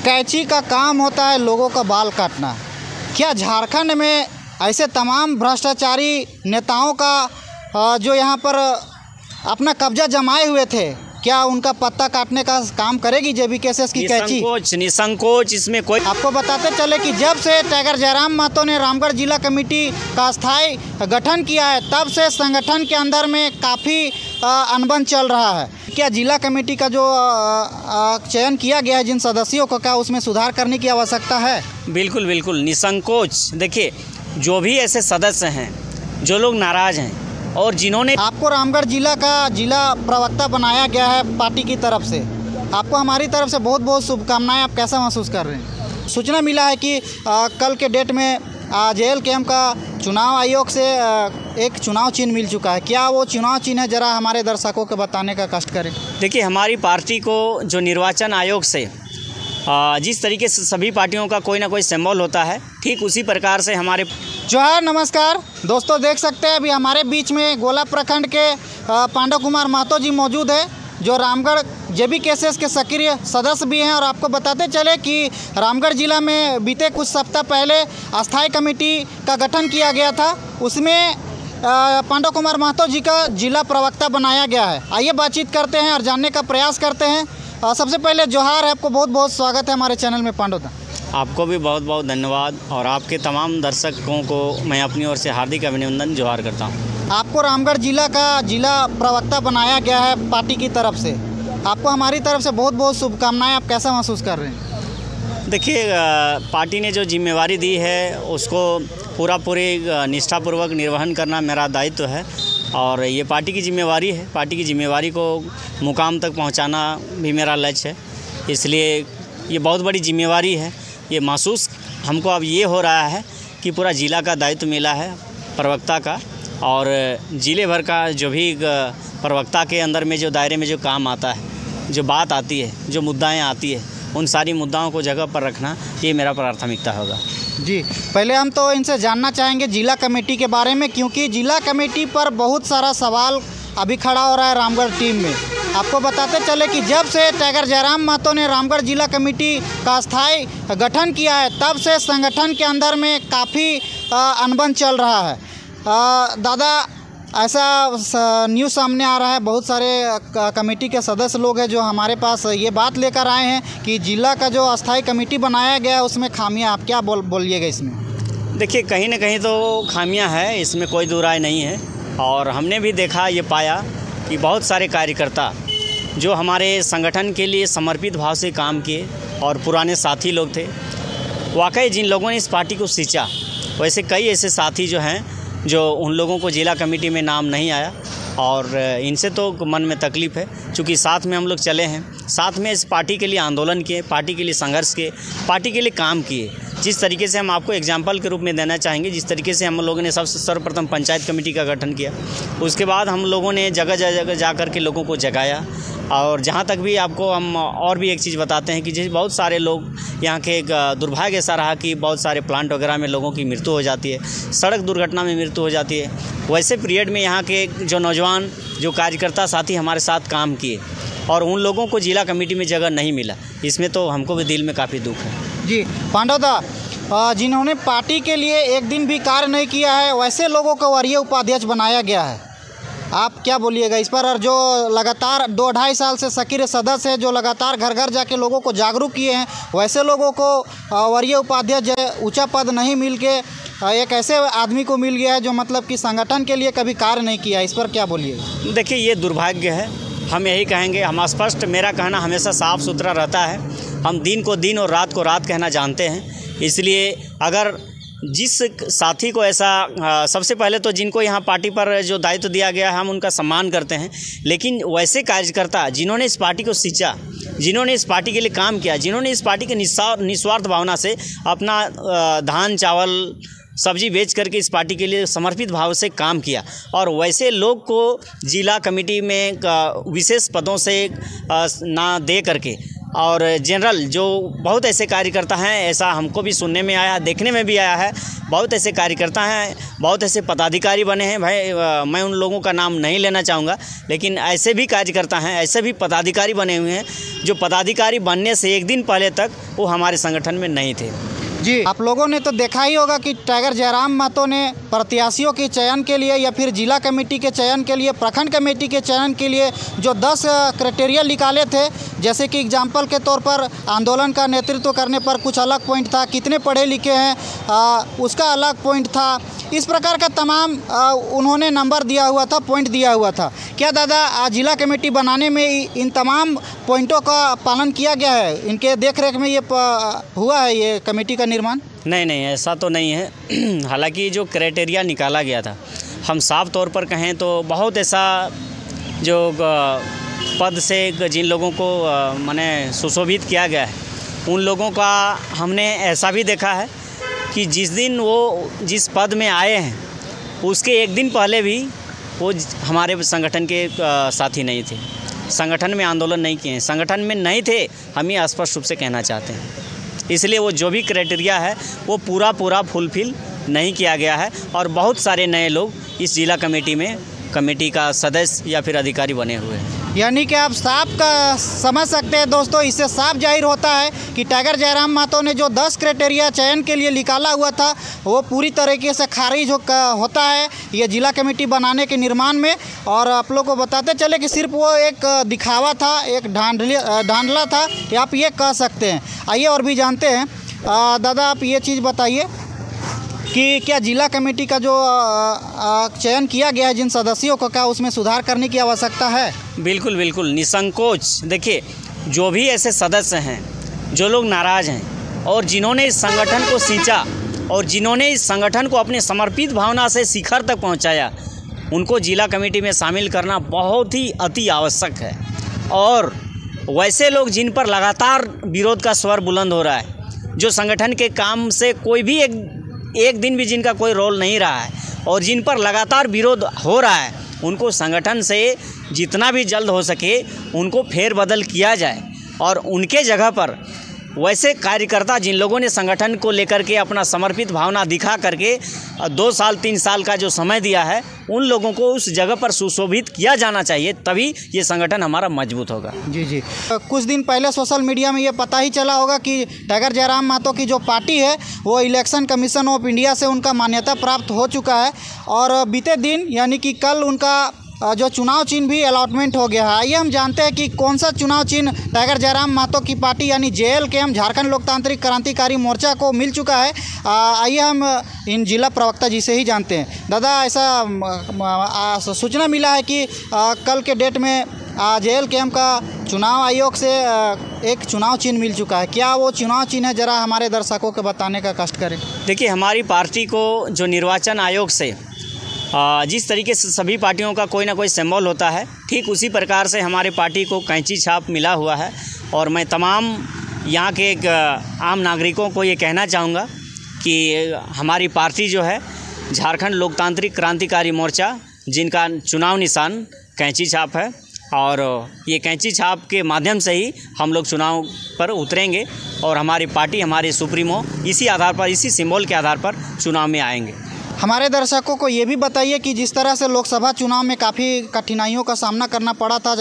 कैंची का काम होता है लोगों का बाल काटना। क्या झारखंड में ऐसे तमाम भ्रष्टाचारी नेताओं का जो यहाँ पर अपना कब्जा जमाए हुए थे, क्या उनका पत्ता काटने का काम करेगी जेबीकेएसएस की कैंची? निसंकोच इसमें कोई। आपको बताते चले कि जब से टाइगर जयराम महतो ने रामगढ़ जिला कमेटी का अस्थायी गठन किया है, तब से संगठन के अंदर में काफ़ी अनबन चल रहा है। क्या जिला कमेटी का जो चयन किया गया है जिन सदस्यों को, क्या उसमें सुधार करने की आवश्यकता है? बिल्कुल बिल्कुल निसंकोच। देखिए, जो भी ऐसे सदस्य हैं, जो लोग नाराज़ हैं और जिन्होंने आपको रामगढ़ जिला का जिला प्रवक्ता बनाया गया है पार्टी की तरफ से, आपको हमारी तरफ से बहुत बहुत शुभकामनाएं। आप कैसा महसूस कर रहे हैं? सूचना मिला है कि कल के डेट में JLKM का चुनाव आयोग से एक चुनाव चिन्ह मिल चुका है। क्या वो चुनाव चिन्ह है, ज़रा हमारे दर्शकों को बताने का कष्ट करें। देखिए, हमारी पार्टी को जो निर्वाचन आयोग से जिस तरीके से सभी पार्टियों का कोई ना कोई सिंबल होता है, ठीक उसी प्रकार से हमारे जोहार, नमस्कार दोस्तों। देख सकते हैं अभी हमारे बीच में गोला प्रखंड के पांडव कुमार महतो जी मौजूद है, जो रामगढ़ जेबीकेएसएस के सक्रिय सदस्य भी हैं। और आपको बताते चले कि रामगढ़ जिला में बीते कुछ सप्ताह पहले अस्थायी कमेटी का गठन किया गया था, उसमें पांडव कुमार महतो जी का जिला प्रवक्ता बनाया गया है। आइए बातचीत करते हैं और जानने का प्रयास करते हैं। सबसे पहले जोहार है, आपको बहुत बहुत स्वागत है हमारे चैनल में पांडव दा। आपको भी बहुत बहुत धन्यवाद और आपके तमाम दर्शकों को मैं अपनी ओर से हार्दिक अभिनंदन जोहार करता हूं। आपको रामगढ़ जिला का जिला प्रवक्ता बनाया गया है पार्टी की तरफ से, आपको हमारी तरफ से बहुत बहुत शुभकामनाएं। आप कैसा महसूस कर रहे हैं? देखिए, पार्टी ने जो जिम्मेवारी दी है उसको पूरी निष्ठापूर्वक निर्वहन करना मेरा दायित्व है और ये पार्टी की जिम्मेवारी है। पार्टी की जिम्मेवारी को मुकाम तक पहुंचाना भी मेरा लक्ष्य है, इसलिए ये बहुत बड़ी जिम्मेवारी है। ये महसूस हमको अब ये हो रहा है कि पूरा ज़िला का दायित्व मिला है प्रवक्ता का, और ज़िले भर का जो भी प्रवक्ता के अंदर में जो दायरे में जो काम आता है, जो बात आती है, जो मुद्दाएं आती है, उन सारी मुद्दाओं को जगह पर रखना, ये मेरा प्राथमिकता होगा। जी, पहले हम तो इनसे जानना चाहेंगे जिला कमेटी के बारे में, क्योंकि जिला कमेटी पर बहुत सारा सवाल अभी खड़ा हो रहा है रामगढ़ टीम में। आपको बताते चले कि जब से टाइगर जयराम महतो ने रामगढ़ जिला कमेटी का अस्थायी गठन किया है, तब से संगठन के अंदर में काफ़ी अनबन चल रहा है। दादा, ऐसा न्यूज़ सामने आ रहा है, बहुत सारे कमेटी के सदस्य लोग हैं जो हमारे पास ये बात लेकर आए हैं कि जिला का जो अस्थायी कमेटी बनाया गया है उसमें खामियां। आप क्या बोलिएगा इसमें? देखिए, कहीं ना कहीं तो खामियां है, इसमें कोई दो राय नहीं है। और हमने भी देखा, ये पाया कि बहुत सारे कार्यकर्ता जो हमारे संगठन के लिए समर्पित भाव से काम किए और पुराने साथी लोग थे, वाकई जिन लोगों ने इस पार्टी को सींचा, वैसे कई ऐसे साथी जो हैं जो उन लोगों को जिला कमेटी में नाम नहीं आया, और इनसे तो मन में तकलीफ़ है। चूँकि साथ में हम लोग चले हैं, साथ में इस पार्टी के लिए आंदोलन किए, पार्टी के लिए संघर्ष किए, पार्टी के लिए काम किए। जिस तरीके से हम आपको एग्जाम्पल के रूप में देना चाहेंगे, जिस तरीके से हम लोगों ने सर्वप्रथम पंचायत कमेटी का गठन किया, उसके बाद हम लोगों ने जगह जगह जा कर के लोगों को जगाया। और जहाँ तक भी आपको हम और भी एक चीज़ बताते हैं कि जैसे बहुत सारे लोग यहाँ के, एक दुर्भाग्य ऐसा रहा कि बहुत सारे प्लांट वगैरह में लोगों की मृत्यु हो जाती है, सड़क दुर्घटना में मृत्यु हो जाती है। वैसे पीरियड में यहाँ के जो नौजवान, जो कार्यकर्ता साथी हमारे साथ काम किए, और उन लोगों को जिला कमेटी में जगह नहीं मिला, इसमें तो हमको भी दिल में काफ़ी दुख है। जी पांडव दा, जिन्होंने पार्टी के लिए एक दिन भी कार्य नहीं किया है, वैसे लोगों को वरीय उपाध्यक्ष बनाया गया है। आप क्या बोलिएगा इस पर? और जो लगातार 2-2.5 साल से सक्रिय सदस्य है, जो लगातार घर घर जाके लोगों को जागरूक किए हैं, वैसे लोगों को वरीय उपाध्यक्ष ऊंचा पद नहीं मिल के एक ऐसे आदमी को मिल गया है जो मतलब कि संगठन के लिए कभी कार्य नहीं किया। इस पर क्या बोलिएगा? देखिए, ये दुर्भाग्य है, हम यही कहेंगे। हम स्पष्ट, मेरा कहना हमेशा साफ़ सुथरा रहता है। हम दिन को दिन और रात को रात कहना जानते हैं। इसलिए अगर जिस साथी को ऐसा, सबसे पहले तो जिनको यहाँ पार्टी पर जो दायित्व दिया गया है, हम उनका सम्मान करते हैं, लेकिन वैसे कार्यकर्ता जिन्होंने इस पार्टी को सींचा, जिन्होंने इस पार्टी के लिए काम किया, जिन्होंने इस पार्टी के निस्वार्थ भावना से अपना धान चावल सब्जी बेच करके इस पार्टी के लिए समर्पित भाव से काम किया, और वैसे लोग को जिला कमेटी में विशेष पदों से ना दे करके और जनरल जो बहुत ऐसे कार्यकर्ता हैं, ऐसा हमको भी सुनने में आया, देखने में भी आया है। बहुत ऐसे कार्यकर्ता हैं, बहुत ऐसे पदाधिकारी बने हैं भाई, मैं उन लोगों का नाम नहीं लेना चाहूँगा, लेकिन ऐसे भी कार्यकर्ता हैं, ऐसे भी पदाधिकारी बने हुए हैं जो पदाधिकारी बनने से एक दिन पहले तक वो हमारे संगठन में नहीं थे। जी, आप लोगों ने तो देखा ही होगा कि टाइगर जयराम महतो ने प्रत्याशियों के चयन के लिए या फिर जिला कमेटी के चयन के लिए, प्रखंड कमेटी के चयन के लिए जो 10 क्राइटेरिया निकाले थे, जैसे कि एग्जाम्पल के तौर पर आंदोलन का नेतृत्व करने पर कुछ अलग पॉइंट था, कितने पढ़े लिखे हैं उसका अलग पॉइंट था, इस प्रकार का तमाम उन्होंने नंबर दिया हुआ था, पॉइंट दिया हुआ था। क्या दादा जिला कमेटी बनाने में इन तमाम पॉइंटों का पालन किया गया है? इनके देखरेख में ये हुआ है ये कमेटी का निर्माण? नहीं, ऐसा तो नहीं है। हालांकि जो क्राइटेरिया निकाला गया था, हम साफ तौर पर कहें तो बहुत ऐसा जो पद से जिन लोगों को माने सुशोभित किया गया है, उन लोगों का हमने ऐसा भी देखा है कि जिस दिन वो जिस पद में आए हैं उसके एक दिन पहले भी वो हमारे संगठन के साथी नहीं थे, संगठन में आंदोलन नहीं किए, संगठन में नहीं थे, हम ये स्पष्ट रूप से कहना चाहते हैं। इसलिए वो जो भी क्राइटेरिया है वो पूरा फुलफिल नहीं किया गया है और बहुत सारे नए लोग इस जिला कमेटी का सदस्य या फिर अधिकारी बने हुए हैं। यानी कि आप साफ का समझ सकते हैं दोस्तों, इससे साफ जाहिर होता है कि टाइगर जयराम महतो ने जो 10 क्राइटेरिया चयन के लिए निकाला हुआ था वो पूरी तरीके से खारिज होता है ये जिला कमेटी बनाने के निर्माण में। और आप लोग को बताते चले कि सिर्फ वो एक दिखावा था, एक धांधला था, आप ये कह सकते हैं। आइए और भी जानते हैं। दादा आप ये चीज़ बताइए कि क्या जिला कमेटी का जो चयन किया गया है जिन सदस्यों को, क्या उसमें सुधार करने की आवश्यकता है? बिल्कुल निसंकोच। देखिए, जो भी ऐसे सदस्य हैं जो लोग नाराज़ हैं और जिन्होंने इस संगठन को सींचा और जिन्होंने इस संगठन को अपने समर्पित भावना से शिखर तक पहुंचाया, उनको जिला कमेटी में शामिल करना बहुत ही अति आवश्यक है। और वैसे लोग जिन पर लगातार विरोध का स्वर बुलंद हो रहा है, जो संगठन के काम से कोई भी एक दिन भी जिनका कोई रोल नहीं रहा है और जिन पर लगातार विरोध हो रहा है, उनको संगठन से जितना भी जल्द हो सके उनको फेरबदल किया जाए और उनके जगह पर वैसे कार्यकर्ता जिन लोगों ने संगठन को लेकर के अपना समर्पित भावना दिखा करके 2 साल 3 साल का जो समय दिया है, उन लोगों को उस जगह पर सुशोभित किया जाना चाहिए, तभी ये संगठन हमारा मजबूत होगा। जी। कुछ दिन पहले सोशल मीडिया में ये पता ही चला होगा कि टाइगर जयराम महतो की जो पार्टी है वो इलेक्शन कमीशन ऑफ इंडिया से उनका मान्यता प्राप्त हो चुका है और बीते दिन यानी कि कल उनका जो चुनाव चिन्ह भी अलॉटमेंट हो गया है। आइए हम जानते हैं कि कौन सा चुनाव चिन्ह टाइगर जयराम महतो की पार्टी यानी JLKM झारखंड लोकतांत्रिक क्रांतिकारी मोर्चा को मिल चुका है। आइए हम इन जिला प्रवक्ता जी से ही जानते हैं। दादा ऐसा सूचना मिला है कि कल के डेट में JLKM का चुनाव आयोग से एक चुनाव चिन्ह मिल चुका है। क्या वो चुनाव चिन्ह है, ज़रा हमारे दर्शकों को बताने का कष्ट करें। देखिए, हमारी पार्टी को जो निर्वाचन आयोग से जिस तरीके से सभी पार्टियों का कोई ना कोई सिंबल होता है, ठीक उसी प्रकार से हमारे पार्टी को कैंची छाप मिला हुआ है। और मैं तमाम यहाँ के आम नागरिकों को ये कहना चाहूँगा कि हमारी पार्टी जो है झारखंड लोकतांत्रिक क्रांतिकारी मोर्चा, जिनका चुनाव निशान कैंची छाप है, और ये कैंची छाप के माध्यम से ही हम लोग चुनाव पर उतरेंगे और हमारी पार्टी, हमारे सुप्रीमो इसी आधार पर, इसी सिंबल के आधार पर चुनाव में आएंगे। हमारे दर्शकों को ये भी बताइए कि जिस तरह से लोकसभा चुनाव में काफ़ी कठिनाइयों का सामना करना पड़ा था,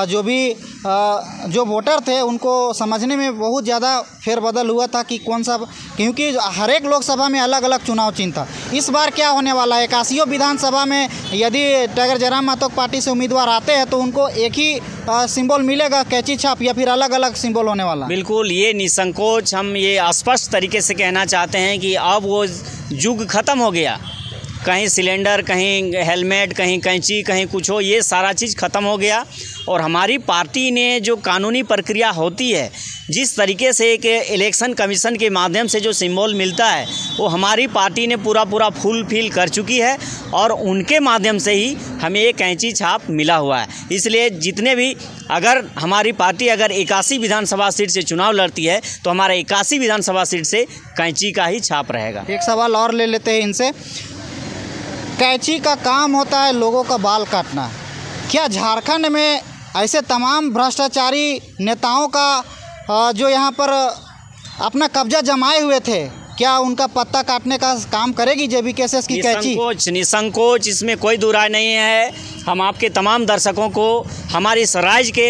जो वोटर थे उनको समझने में बहुत ज़्यादा फेरबदल हुआ था कि कौन सा, क्योंकि हर एक लोकसभा में अलग अलग चुनाव चिन्ह था। इस बार क्या होने वाला है? 81 विधानसभा में यदि टाइगर जयराम महतो पार्टी से उम्मीदवार आते हैं तो उनको एक ही सिंबल मिलेगा, कैंची छाप, या फिर अलग अलग सिंबल होने वाला? बिल्कुल, ये निसंकोच हम ये स्पष्ट तरीके से कहना चाहते हैं कि अब वो युग ख़त्म हो गया। कहीं सिलेंडर, कहीं हेलमेट, कहीं कैंची, कहीं कुछ हो, ये सारा चीज़ ख़त्म हो गया। और हमारी पार्टी ने जो कानूनी प्रक्रिया होती है, जिस तरीके से एक इलेक्शन कमीशन के माध्यम से जो सिंबल मिलता है, वो हमारी पार्टी ने पूरा फुलफिल कर चुकी है और उनके माध्यम से ही हमें ये कैंची छाप मिला हुआ है। इसलिए जितने भी, अगर हमारी पार्टी अगर 81 विधानसभा सीट से चुनाव लड़ती है तो हमारा 81 विधानसभा सीट से कैंची का ही छाप रहेगा। एक सवाल और ले लेते हैं इनसे। कैंची का काम होता है लोगों का बाल काटना। क्या झारखंड में ऐसे तमाम भ्रष्टाचारी नेताओं का जो यहाँ पर अपना कब्जा जमाए हुए थे, क्या उनका पत्ता काटने का काम करेगी JBKSS की कैंची? निसंकोच, इसमें कोई दो राय नहीं है। हम आपके तमाम दर्शकों को, हमारे इस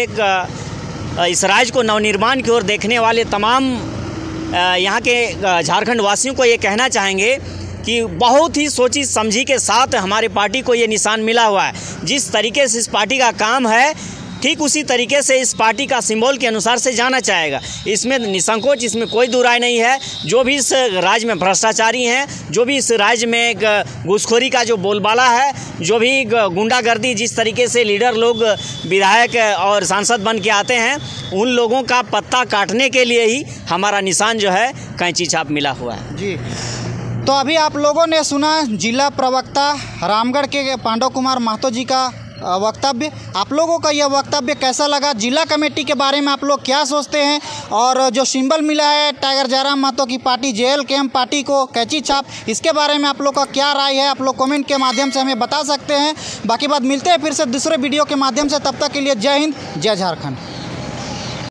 राज्य को नवनिर्माण की ओर देखने वाले तमाम यहाँ के झारखंड वासियों को ये कहना चाहेंगे कि बहुत ही सोची समझी के साथ हमारे पार्टी को ये निशान मिला हुआ है। जिस तरीके से इस पार्टी का काम है, ठीक उसी तरीके से इस पार्टी का सिंबल के अनुसार से जाना चाहेगा। इसमें निसंकोच, इसमें कोई दो राय नहीं है। जो भी इस राज्य में भ्रष्टाचारी हैं, जो भी इस राज्य में घूसखोरी का जो बोलबाला है, जो भी गुंडागर्दी, जिस तरीके से लीडर लोग विधायक और सांसद बन के आते हैं, उन लोगों का पत्ता काटने के लिए ही हमारा निशान जो है कैंची छाप मिला हुआ है। जी, तो अभी आप लोगों ने सुना जिला प्रवक्ता रामगढ़ के पांडव कुमार महतो जी का वक्तव्य। आप लोगों का यह वक्तव्य कैसा लगा? जिला कमेटी के बारे में आप लोग क्या सोचते हैं? और जो सिंबल मिला है टाइगर जयराम महतो की पार्टी JLKM पार्टी को, कैंची छाप, इसके बारे में आप लोग का क्या राय है? आप लोग कमेंट के माध्यम से हमें बता सकते हैं। बाकी बात मिलते हैं फिर से दूसरे वीडियो के माध्यम से। तब तक के लिए जय हिंद, जय झारखंड।